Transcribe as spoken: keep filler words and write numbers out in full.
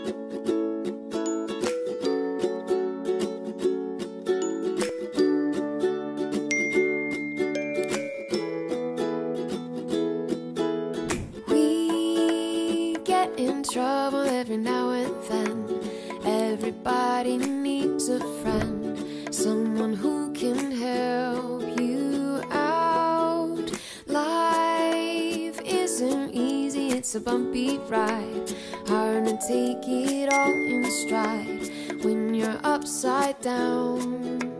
We get in trouble every now and then. Everybody needs a friend, someone who can help you out. Life isn't easy, it's a bumpy ride. Hard to take it all in stride when you're upside down.